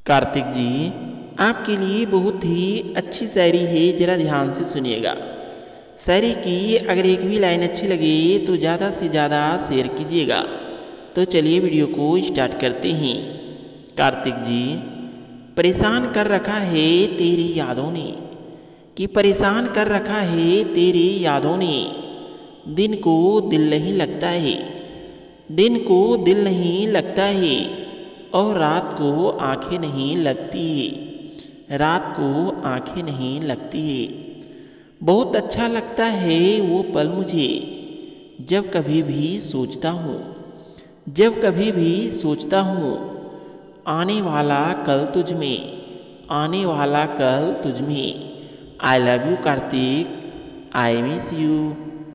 कार्तिक जी, आपके लिए बहुत ही अच्छी शायरी है, ज़रा ध्यान से सुनिएगा। शायरी की अगर एक भी लाइन अच्छी लगे तो ज़्यादा से ज़्यादा शेयर कीजिएगा। तो चलिए वीडियो को स्टार्ट करते हैं। कार्तिक जी, परेशान कर रखा है तेरी यादों ने, कि परेशान कर रखा है तेरी यादों ने। दिन को दिल नहीं लगता है, दिन को दिल नहीं लगता है, और रात को आंखें नहीं लगती है, रात को आंखें नहीं लगती है। बहुत अच्छा लगता है वो पल मुझे, जब कभी भी सोचता हूँ, जब कभी भी सोचता हूँ, आने वाला कल तुझ में, आने वाला कल तुझ में। I love you Kartik, I miss you.